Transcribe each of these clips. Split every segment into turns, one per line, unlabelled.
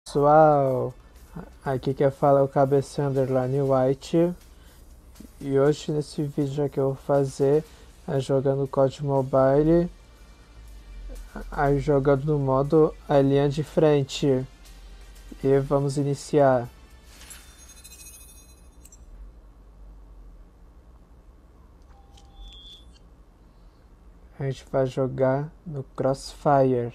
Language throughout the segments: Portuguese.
Pessoal, aqui quem fala é o Cabeça Underline White e hoje nesse vídeo que eu vou fazer é jogando COD Mobile, aí jogando no modo a linha de frente e vamos iniciar. A gente vai jogar no Crossfire.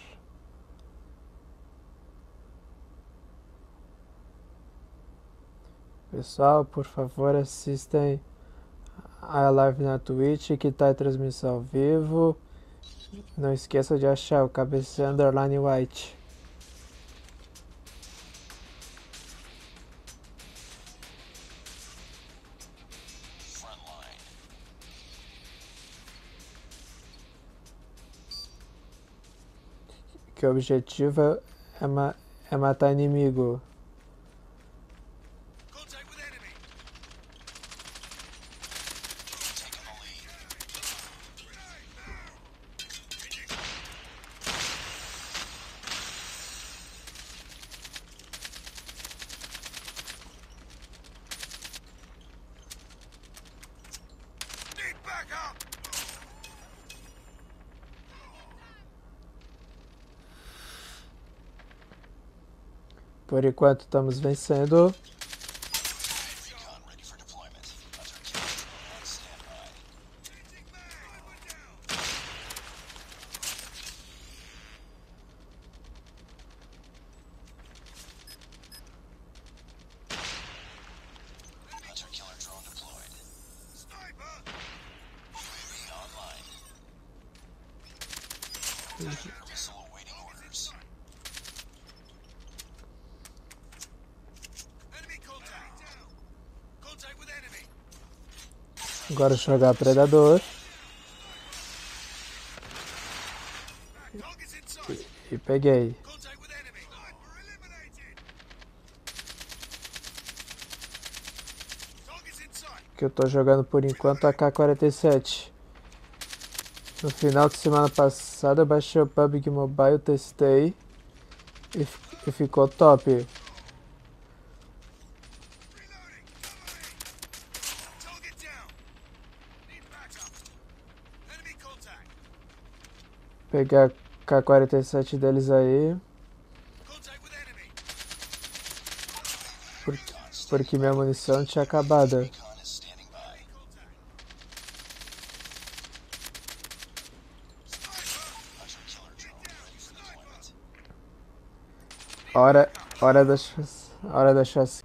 Pessoal, por favor, assistem a live na Twitch que está em transmissão ao vivo. Não esqueça de achar o Cabeça Underline White. Que o objetivo é matar inimigo. Por enquanto estamos vencendo. Agora jogar Predador. E peguei. Que eu tô jogando por enquanto a AK-47. No final de semana passada eu baixei o PUBG Mobile, testei e ficou top. Peguei a K-47 deles aí. Porque minha munição tinha acabado. Hora da chance.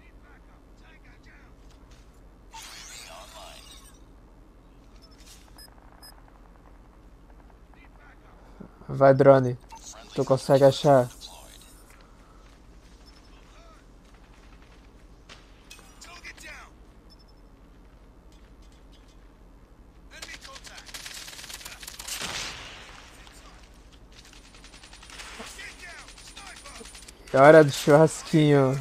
Vai, drone. Tu consegue achar? É hora do churrasquinho.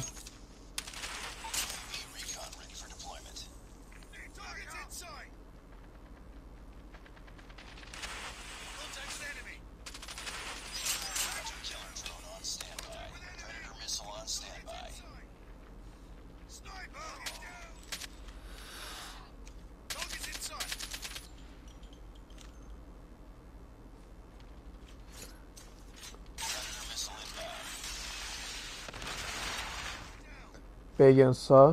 Peguei um só.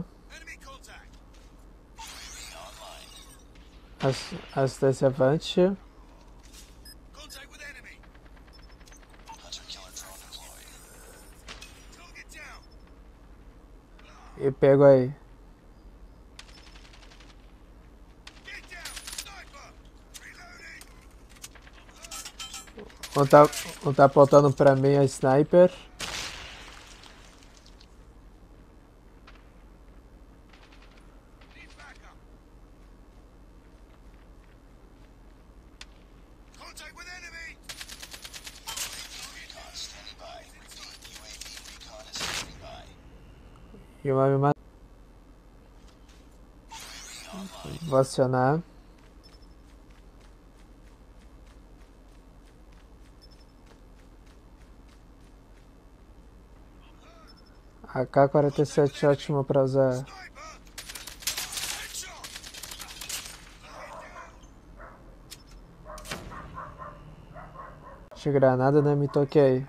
Assistência avante. E pego aí. Um tá apontando pra mim a sniper. E uma me matou. Vou acionar. AK-47 ótimo pra usar. De granada, né? Me toquei.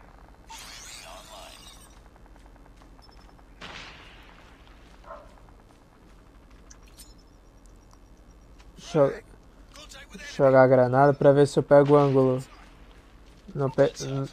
Jogar a granada pra ver se eu pego o ângulo. Não pe...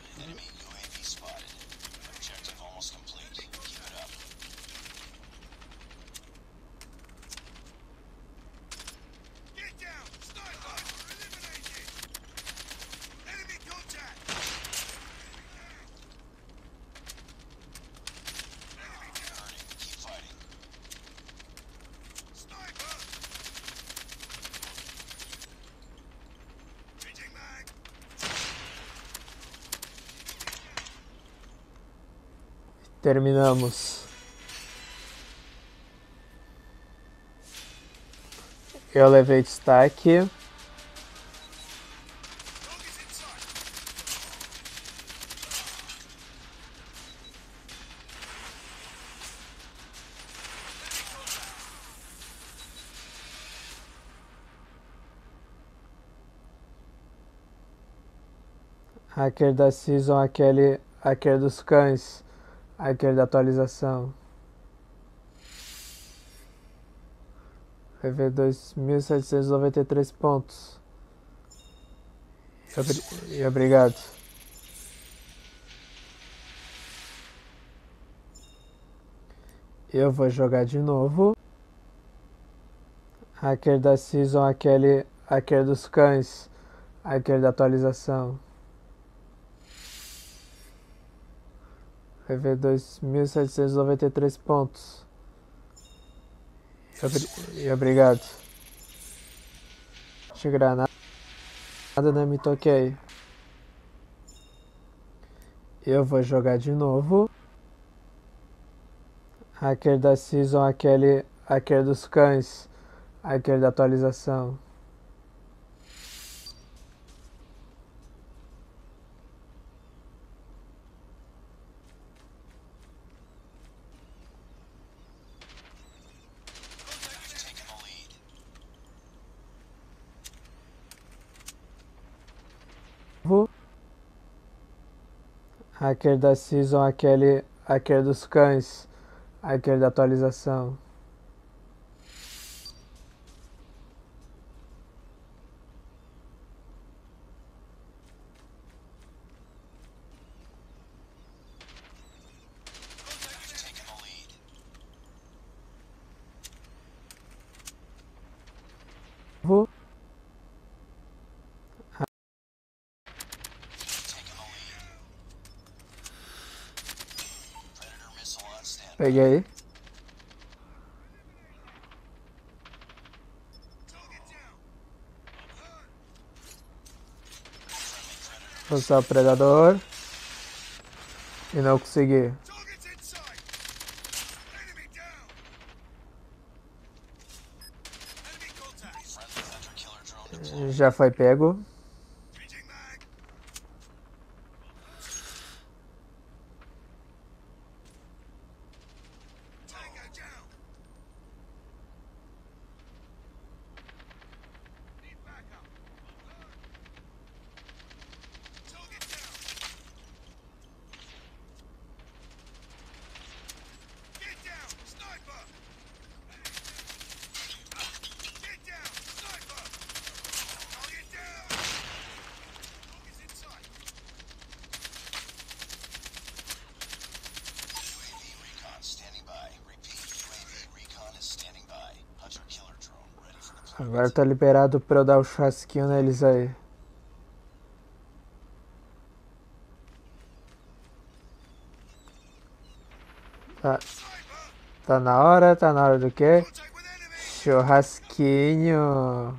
Terminamos. Eu levei destaque. Hacker da Season, aquele hacker dos cães. Hacker da atualização. Levei 2.793 pontos. E obrigado. Eu vou jogar de novo. Hacker da Season, aquele hacker dos cães. Hacker da atualização. Levei 2.793 pontos. E obrigado. De granada, né? Me toquei. Eu vou jogar de novo. Hacker da Season, aquele hacker dos cães. Hacker da atualização. Hacker da Season, aquele hacker dos cães. Hacker da atualização. Peguei. Vou usar o predador. E não consegui. Já foi pego. Agora tá liberado pra eu dar o chasquinho neles aí. Tá na hora do quê? Churrasquinho.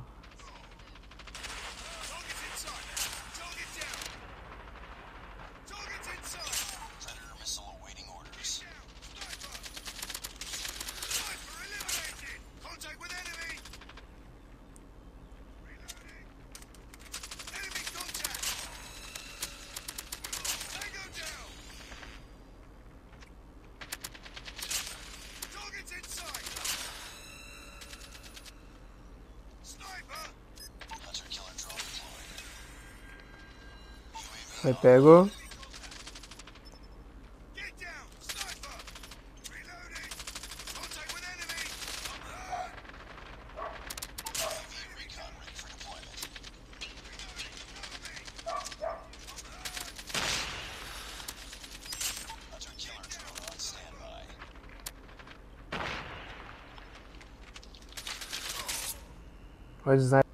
Foi pego. O sniper.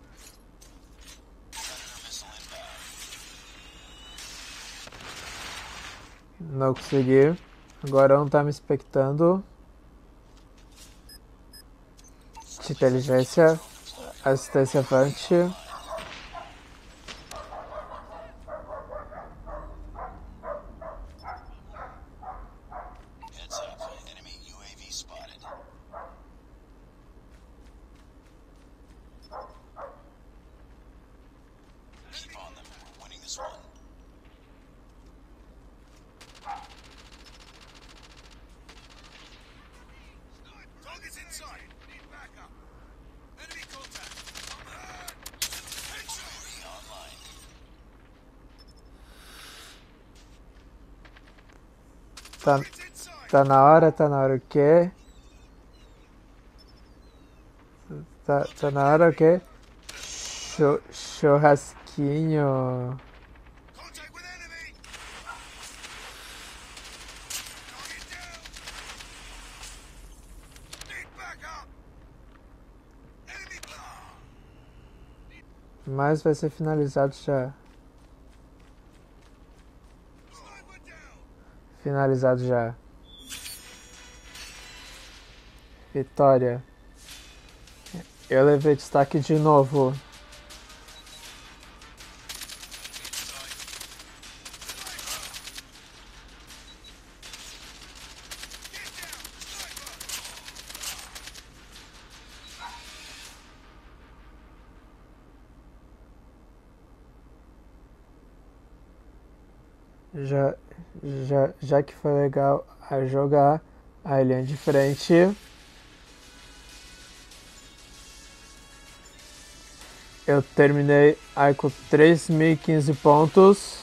Não consegui. Agora um tá me expectando. De inteligência. Assistência avante.
Heads up. Enemy UAV spotted. Keep on them. We're winning this one. Target's inside. Need backup. Enemy contact. I'm hurt. Headshot. Online.
Tá na hora o quê? Tá na hora o quê? Churrasquinho.
Contact with enemy. Target down. Need backup. Enemy
Mas vai ser finalizado já.
sniper down.
Finalizado já. Vitória. Eu levei destaque de novo. Já que foi legal a jogar a linha de frente, eu terminei aí com 3.015 pontos.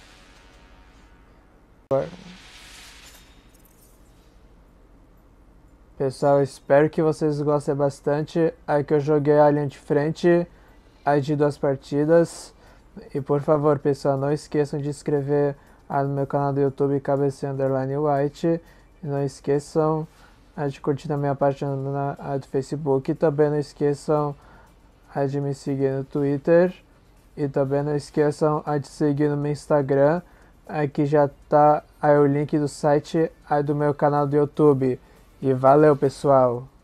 Pessoal, espero que vocês gostem bastante. Aí que eu joguei a linha de frente, aí de 2 partidas. E por favor, pessoal, não esqueçam de se inscrever no meu canal do YouTube, Cabecinha_White. E não esqueçam de curtir a minha página do Facebook. E também não esqueçam de me seguir no Twitter. E também não esqueçam de seguir no meu Instagram. Aqui já tá aí o link do site do meu canal do YouTube. E valeu, pessoal!